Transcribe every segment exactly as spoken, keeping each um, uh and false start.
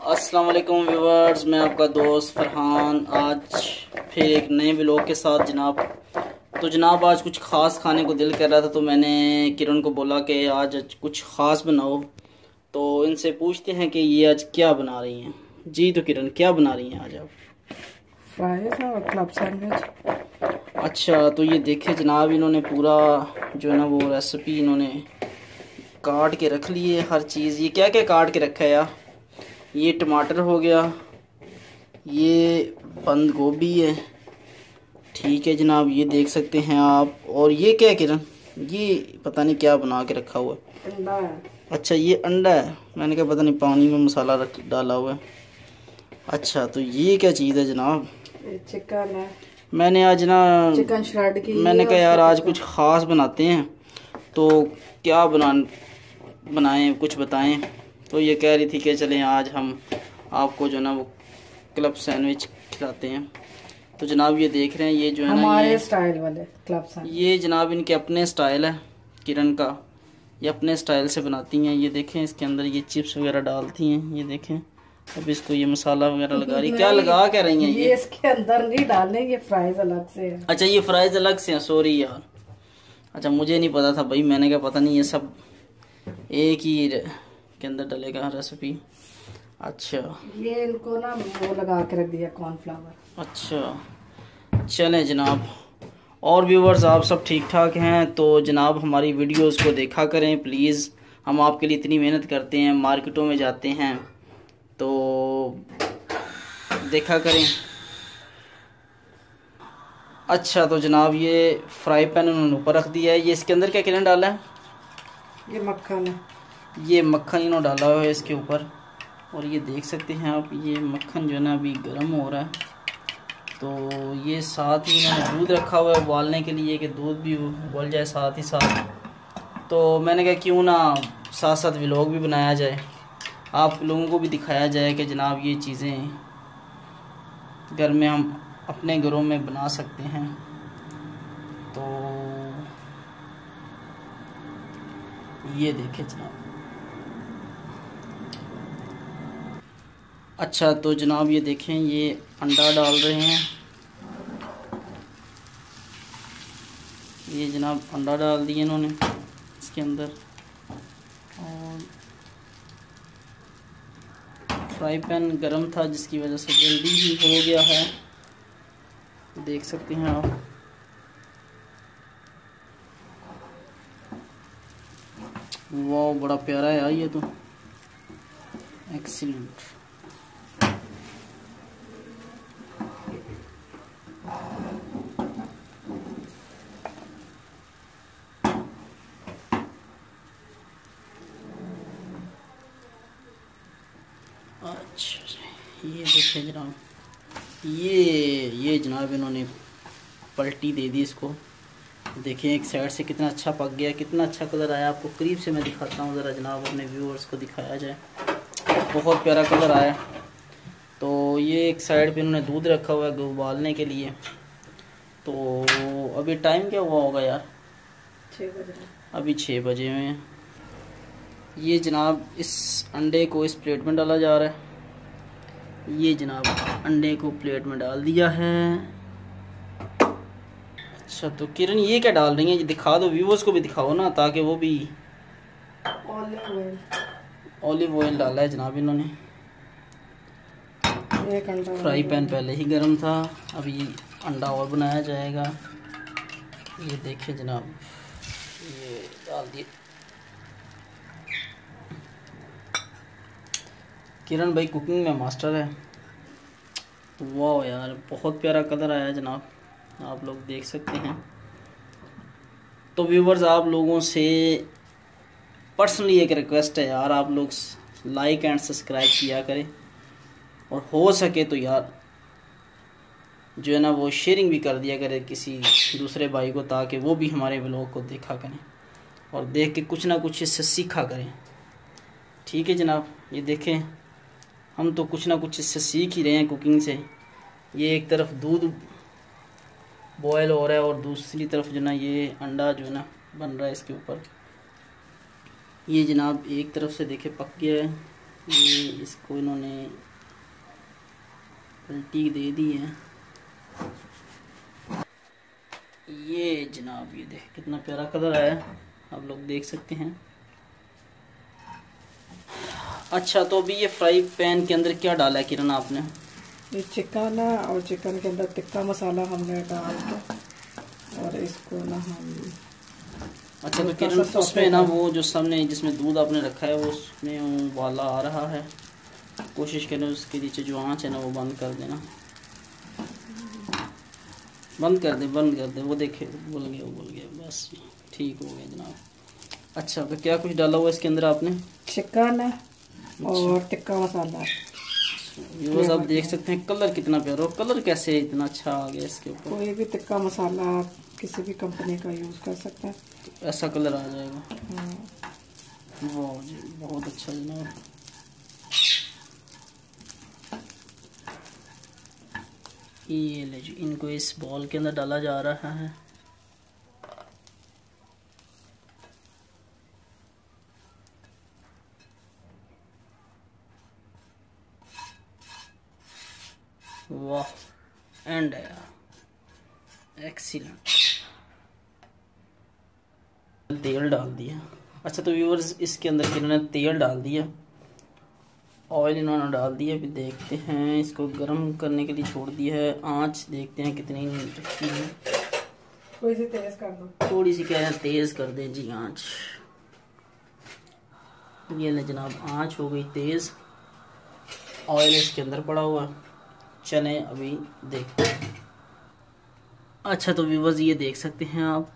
अस्सलाम वालेकुम व्यूवर्स, मैं आपका दोस्त फरहान आज फिर एक नए व्लॉग के साथ जनाब। तो जनाब आज कुछ ख़ास खाने को दिल कर रहा था, तो मैंने किरण को बोला कि आज कुछ ख़ास बनाओ। तो इनसे पूछते हैं कि ये आज क्या बना रही हैं। जी तो किरण, क्या बना रही हैं आज आप? फ्राइज और क्लब सैंडविच। अच्छा, तो ये देखे जनाब, इन्होंने पूरा जो है ना वो रेसिपी इन्होंने काट के रख ली है हर चीज़। ये क्या क्या काट के रखा है यार? ये टमाटर हो गया, ये बंद गोभी है, ठीक है जनाब, ये देख सकते हैं आप। और ये क्या है किरण? ये पता नहीं क्या बना के रखा हुआ है। अंडा है। अच्छा, ये अंडा है। मैंने कहा पता नहीं पानी में मसाला रख डाला हुआ है। अच्छा, तो ये क्या चीज़ है जनाब? ये चिकन है। मैंने आज ना चिकन श्रेड की। मैंने कहा यार आज कुछ ख़ास बनाते हैं, तो क्या बना बनाएं कुछ बताएं। तो ये कह रही थी कि चलें आज हम आपको जो ना वो क्लब सैंडविच खिलाते हैं। तो जनाब ये देख रहे हैं, ये जो है ना हमारे स्टाइल वाले क्लब सैंडविच। ये जनाब इनके अपने स्टाइल है किरण का, ये अपने स्टाइल से बनाती हैं। ये देखें, इसके अंदर ये चिप्स वगैरह डालती हैं। ये देखें, अब इसको ये मसाला वगैरह लगा रही। क्या लगा क्या रही हैं ये? ये इसके अंदर नहीं डालने, ये फ्राइज अलग से है। अच्छा, ये फ्राइज अलग से हैं। सॉरी यार, अच्छा मुझे नहीं पता था भाई। मैंने क्या पता नहीं ये सब एक ही के अंदर डलेगा रेसिपी। अच्छा, ये इनको ना वो लगा के रख दिया कॉर्नफ्लावर। अच्छा चलें जनाब। और व्यूवर्स आप सब ठीक ठाक हैं? तो जनाब हमारी वीडियोस को देखा करें प्लीज़। हम आपके लिए इतनी मेहनत करते हैं, मार्केटों में जाते हैं, तो देखा करें। अच्छा, तो जनाब ये फ्राई पैन उन्होंने ऊपर रख दिया है। ये इसके अंदर क्या किरण डाला है? ये मक्खन है। ये मक्खन इन्होंने डाला हुआ है इसके ऊपर। और ये देख सकते हैं आप, ये मक्खन जो है ना अभी गर्म हो रहा है। तो ये साथ ही इन्होंने दूध रखा हुआ है उबालने के लिए, कि दूध भी उबल जाए साथ ही साथ। तो मैंने कहा क्यों ना साथ साथ व्लॉग भी बनाया जाए, आप लोगों को भी दिखाया जाए कि जनाब ये चीज़ें घर में हम अपने घरों में बना सकते हैं। तो ये देखें जनाब। अच्छा, तो जनाब ये देखें, ये अंडा डाल रहे हैं। ये जनाब अंडा डाल दिए इन्होंने इसके अंदर। और फ्राई पैन गरम था जिसकी वजह से जल्दी ही हो गया है, देख सकते हैं आप। वाह, बड़ा प्यारा है यार ये तो, एक्सीलेंट। अच्छा, ये देखिए जनाब, ये ये जनाब इन्होंने पलटी दे दी इसको। देखिए एक साइड से कितना अच्छा पक गया, कितना अच्छा कलर आया। आपको करीब से मैं दिखाता हूँ ज़रा जनाब, अपने व्यूअर्स को दिखाया जाए। बहुत प्यारा कलर आया। तो ये एक साइड पे इन्होंने दूध रखा हुआ है उबालने के लिए। तो अभी टाइम क्या हुआ होगा यार? छः बजे। अभी छः बजे हुए हैं। ये जनाब इस अंडे को इस प्लेट में डाला जा रहा है। ये जनाब अंडे को प्लेट में डाल दिया है। अच्छा, तो किरण ये क्या डाल रही हैं? ये दिखा दो, व्यूअर्स को भी दिखाओ ना, ताकि वो भी। Olive oil. ऑलिव ऑयल डाला है जनाब इन्होंने। एक अंडा। फ्राई पैन पहले ही गर्म था, अभी अंडा और बनाया जाएगा। ये देखिए जनाब, ये डाल दिए। किरण भाई कुकिंग में मास्टर है। वाह यार, बहुत प्यारा कलर आया जनाब, आप लोग देख सकते हैं। तो व्यूवर्स आप लोगों से पर्सनली एक रिक्वेस्ट है यार, आप लोग लाइक एंड सब्सक्राइब किया करें, और हो सके तो यार जो है ना वो शेयरिंग भी कर दिया करे किसी दूसरे भाई को, ताकि वो भी हमारे व्लॉग को देखा करें और देख के कुछ ना कुछ इससे सीखा करें। ठीक है जनाब, ये देखें हम तो कुछ ना कुछ इससे सीख ही रहे हैं कुकिंग से। ये एक तरफ दूध बॉयल हो रहा है और दूसरी तरफ जो ना ये अंडा जो है ना बन रहा है इसके ऊपर। ये जनाब एक तरफ से देखे पक गया है ये इसको इन्होंने पलटी दे दी है। ये जनाब ये देख कितना प्यारा कलर आया, आप लोग देख सकते हैं। अच्छा, तो अभी ये फ्राई पैन के अंदर क्या डाला है किरण आपने? ये चिकन है और चिकन के अंदर टिक्का मसाला हमने डाल के और इसको ना हम अच्छा, तो किरण उसमें ना वो जो सामने जिसमें दूध आपने रखा है वो उसमें उबाला आ रहा है, कोशिश करें उसके नीचे जो आँच है ना वो बंद कर देना। बंद कर दे बंद कर दे वो देखे बोल गया वो बोल गया बस ठीक हो गया जनाब। अच्छा, तो क्या कुछ डाला हुआ इसके अंदर आपने? चिकन है और टिक्का मसाला। व्यूअर्स आप देख सकते हैं कलर कितना प्यारा, और कलर कैसे इतना अच्छा आ गया इसके ऊपर। कोई भी टिक्का मसाला आप किसी भी कंपनी का यूज़ कर सकते हैं, तो ऐसा कलर आ जाएगा। वाह जी, बहुत अच्छा जनाब। ये ले जी, इनको इस बॉल के अंदर डाला जा रहा है। वाह, एंड एक्सीलेंट। तेल डाल दिया। अच्छा, तो व्यूअर्स इसके अंदर इन्होंने तेल डाल दिया, ऑयल इन्होंने डाल दिया। अभी देखते हैं, इसको गर्म करने के लिए छोड़ दिया है। आंच देखते हैं कितनी रखी है। थोड़ी सी तेज कर दो, थोड़ी सी क्या है तेज कर दें जी आंच। ये ले जनाब, आंच हो गई तेज, ऑयल इसके अंदर पड़ा हुआ। चले अभी देखते हैं। अच्छा, तो व्यूअर्स ये देख सकते हैं आप,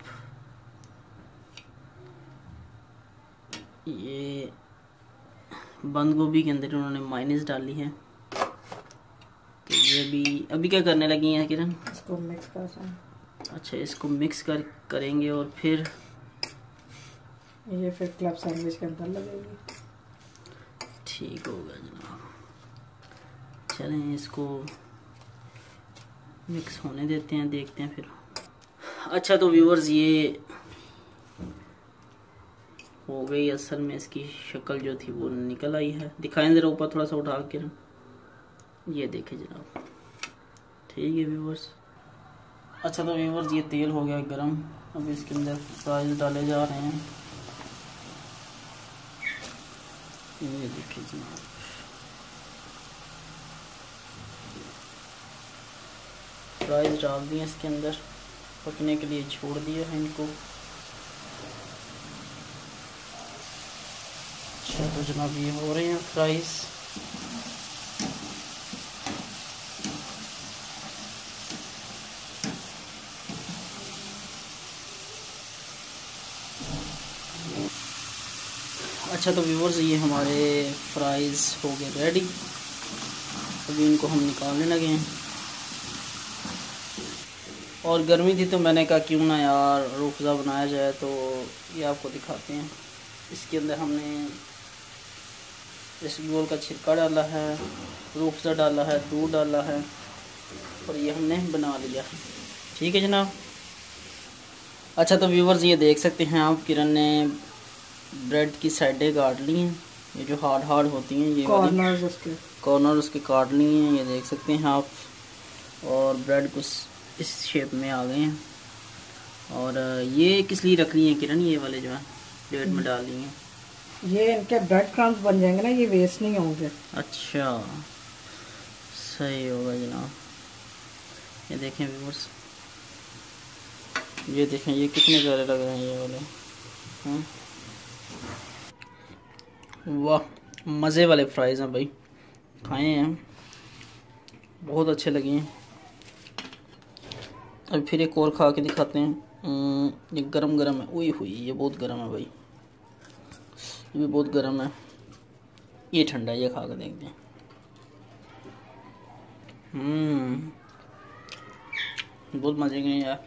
ये बंद गोभी के अंदर उन्होंने माइनस डाली है। तो ये भी अभी क्या करने लगी हैं किरण? इसको मिक्स कर सकते। अच्छा, इसको मिक्स कर करेंगे और फिर ये फिर क्लब सैंडविच के अंदर लगेगी। ठीक होगा जनाब। चलें इसको मिक्स होने देते हैं, देखते हैं फिर। अच्छा, तो व्यूअर्स ये हो गई। असल में इसकी शक्ल जो थी वो निकल आई है। दिखाएं जरा ऊपर थोड़ा सा उठा के, ये देखें जनाब। ठीक है व्यूअर्स। अच्छा, तो व्यूअर्स ये तेल हो गया गरम, अब इसके अंदर फ्राइज डाले जा रहे हैं। ये देखिए जनाब, फ्राइज डाल दिए इसके अंदर, पकने के लिए छोड़ दिया है इनको। अच्छा, तो जनाब ये हो रहे हैं फ्राइज। अच्छा, तो व्यूअर्स ये हमारे फ्राइज हो गए रेडी। अभी इनको हम निकालने लगे हैं। और गर्मी थी तो मैंने कहा क्यों ना यार रूह-अफ़ज़ा बनाया जाए, तो ये आपको दिखाते हैं। इसके अंदर हमने इसबगोल का छिलका डाला है, रूह-अफ़ज़ा डाला है, दूध डाला है और ये हमने बना लिया है। ठीक है जनाब। अच्छा, तो व्यूअर्स ये देख सकते हैं आप, किरण ने ब्रेड की साइडें काट ली हैं, ये जो हार्ड हार्ड होती हैं, ये कॉर्नर्स उसके कॉर्नर उसके काट ली हैं, ये देख सकते हैं आप। और ब्रेड कुछ इस शेप में आ गए हैं। और ये किस लिए रख ली हैं किरण? ये वाले जो है प्लेट में डाल ली हैं, ये इनके ब्रेड क्रम्स बन जाएंगे ना, ये वेस्ट नहीं होंगे। अच्छा, सही होगा जनाब। ये देखें व्यूअर्स, ये देखें ये कितने प्यारे लग रहे हैं ये वाले। हाँ, वाह, मज़े वाले फ्राइज़ हैं भाई, खाए हैं, बहुत अच्छे लगे हैं। अब फिर एक और खा के दिखाते हैं। ये गरम गरम है, उई हुई, ये बहुत गरम है भाई, ये भी बहुत गरम है। ये ठंडा है, ये खा के देखते हैं। हम्म बहुत मज़े के हैं यार।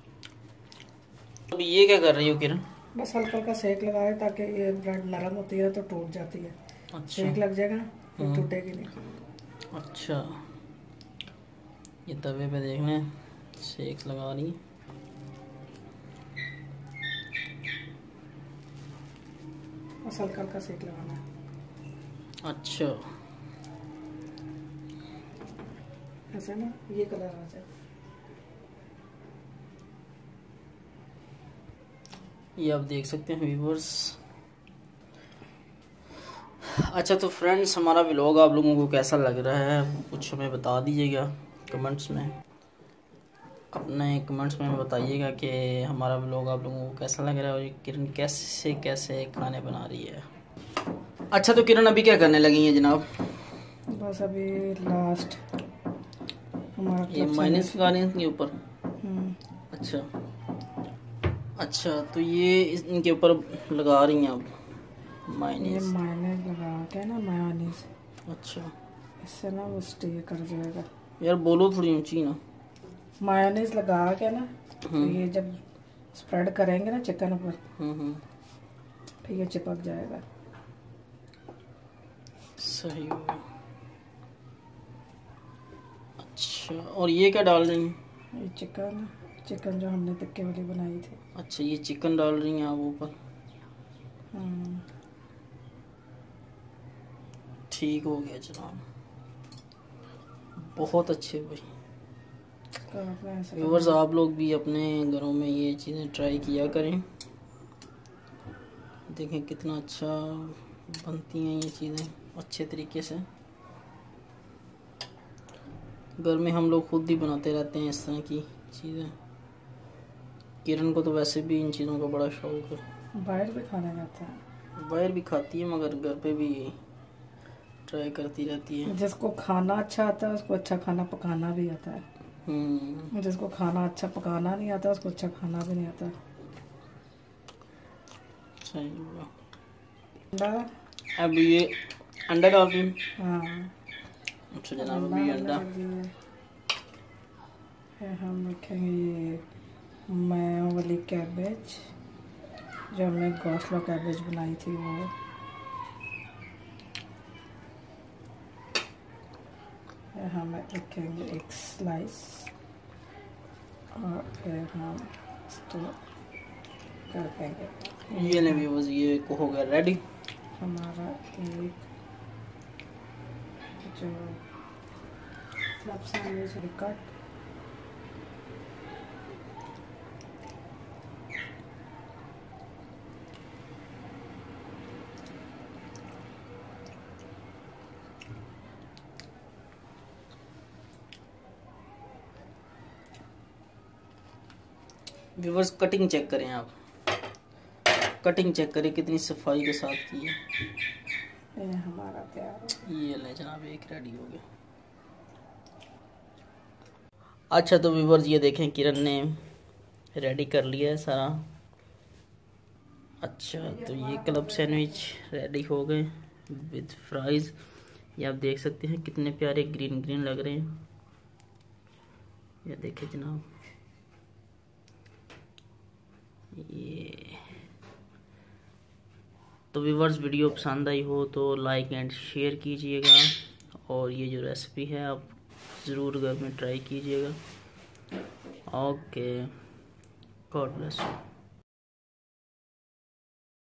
अब ये क्या कर रही हो किरण? बस हल्का हल्का सेक लगाए ताकि ये ब्रेड नरम होती है तो टूट जाती है। अच्छा, सेक लग जाएगा ना तो टूटेगी नहीं। अच्छा, ये तवे पे देखना सेक लगा रही। बस हल्का हल्का सेक लगाना है। अच्छा, ऐसा ना, ये कलर आ जाए। ये आप देख सकते हैं व्यूवर्स। अच्छा तो फ्रेंड्स, हमारा व्लॉग आप लोगों को कैसा लग रहा है कुछ हमें बता दीजिएगा कमेंट्स में। अपने कमेंट्स में बताइएगा कि हमारा व्लॉग आप लोगों को कैसा लग रहा है और किरण कैसे कैसे खाने बना रही है। अच्छा तो किरण अभी क्या करने लगी हैं जनाब? बस अभी लास्ट हमारा ये माइनस लगा रही हैं इनके ऊपर। अच्छा अच्छा, तो ये इनके ऊपर लगा रही हैं अब मायनीज। ये मायनीज लगा के ना, मायोनीज। अच्छा, इससे ना वो स्टे कर जाएगा। यार बोलो थोड़ी ऊंची ना। मायोनीज लगा के ना, तो ये जब स्प्रेड करेंगे ना चिकन पर, फिर ये चिपक जाएगा। सही होगा। अच्छा, और ये क्या डाल रही हैं? ये चिकन चिकन जो हमने टिक्के वाली बनाई थी। अच्छा, ये चिकन डाल रही हैं आप ऊपर। ठीक हो गया जनाब, बहुत अच्छे भाई। व्यूअर्स, आप लोग भी अपने घरों में ये चीज़ें ट्राई किया करें, देखें कितना अच्छा बनती हैं ये चीज़ें अच्छे तरीके से। घर में हम लोग खुद ही बनाते रहते हैं इस तरह की चीज़ें। किरण को तो वैसे भी इन चीज़ों का बड़ा शौक है। बाहर भी खाना जाता है, बाहर भी खाती है मगर घर पे भी ट्राई करती रहती है। जिसको खाना अच्छा आता है उसको अच्छा खाना पकाना भी आता है। हम्म, जिसको खाना अच्छा पकाना नहीं आता उसको अच्छा खाना भी नहीं आता। सही होगा। अंडा, अब ये अंडा डाल रही हूँ। हाँ अच्छा जनाब, अभी अंडा। फिर हम रखेंगे ये मायो वाली कैबेज, जो हमने गौसला कैबेज बनाई थी वो। फिर हम रखेंगे एक स्लाइस, और फिर हम इसको कर देंगे। ये नहीं बस ये को हो गया रेडी हमारा एक जो club sandwich cut. Viewers, cutting check करें आप, कटिंग चेक करें कितनी सफाई के साथ की है। ये हमारा तैयार है। ये ले जनाब, एक रेडी हो गया। अच्छा तो व्यूअर्स, ये देखें किरण ने रेडी कर लिया है सारा। अच्छा, तो ये क्लब सैंडविच रेडी हो गए विद फ्राइज। ये आप देख सकते हैं कितने प्यारे ग्रीन ग्रीन लग रहे हैं। ये देखिए जनाब, ये तो व्यूअर्स, वीडियो पसंद आई हो तो लाइक एंड शेयर कीजिएगा, और ये जो रेसिपी है आप ज़रूर घर में ट्राई कीजिएगा। Okay, God bless you.